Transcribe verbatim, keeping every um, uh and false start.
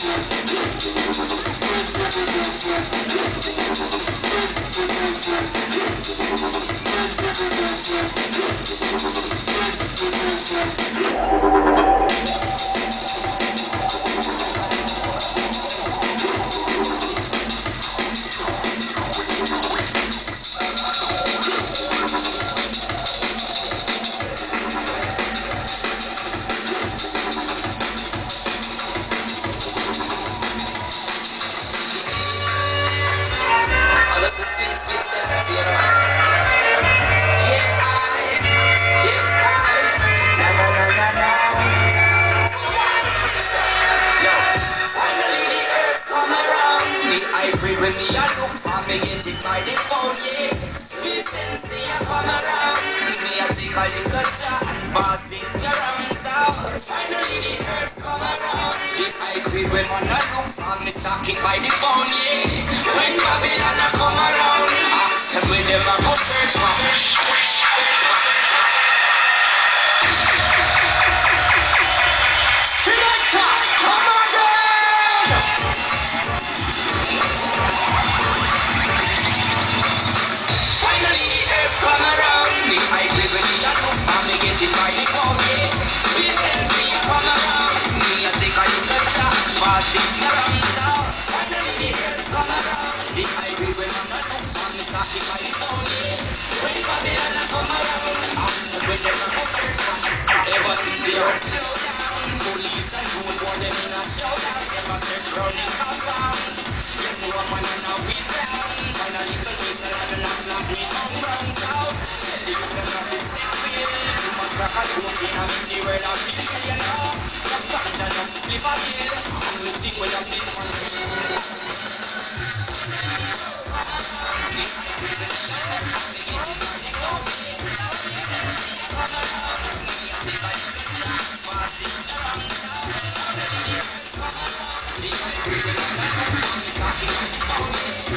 When me a look for me get it by the phone, yeah. Sweet sensei a come around. Me a take a little chat, pass it around. So finally the herbs come around. The high grade when man a look for me talking by the phone, yeah. When Babylon a come around, ah, when them a go search for me. Ever since they are police and who want them in a showdown, ever search round the compound. Yes, no one and now we down. Find a little piece of land and not knock me on ground south. Tell you can have this sick feel. Too much rock and joke in a the world of feel, you know. Just stand and not slip a kill. Only thing when I'm this one feel. Come on,